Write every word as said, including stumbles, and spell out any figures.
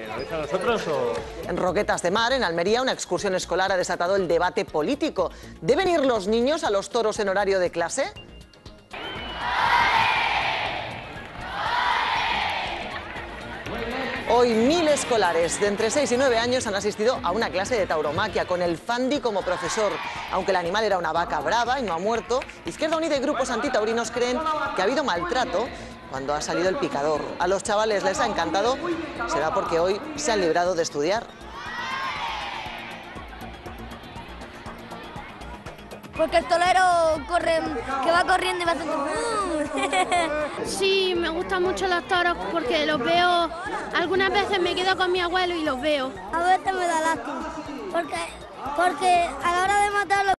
¿Lo veis a nosotros o...? En Roquetas de Mar, en Almería, una excursión escolar ha desatado el debate político. ¿Deben ir los niños a los toros en horario de clase? Hoy mil escolares de entre seis y nueve años han asistido a una clase de tauromaquia con el Fandi como profesor. Aunque el animal era una vaca brava y no ha muerto, Izquierda Unida y grupos antitaurinos creen que ha habido maltrato cuando ha salido el picador. A los chavales les ha encantado, será porque hoy se han librado de estudiar. Porque el tolero corre, que va corriendo y va haciendo... Sí, me gustan mucho los toros porque los veo, algunas veces me quedo con mi abuelo y los veo. A veces me da lástima, porque, porque a la hora de matarlos